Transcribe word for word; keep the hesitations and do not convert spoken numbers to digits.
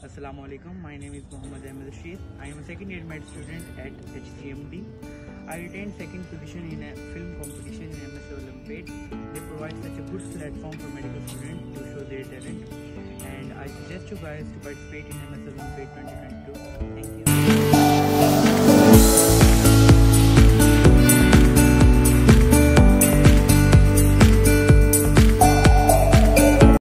Assalamu alaikum. My name is Mohammed Rasheed. I am a second year med student at H C M D. I retained second position in a film competition in M S O Olympiad. They provide such a good platform for medical students to show their talent, and I suggest you guys to participate in M S O Olympiad twenty twenty-two. Thank you.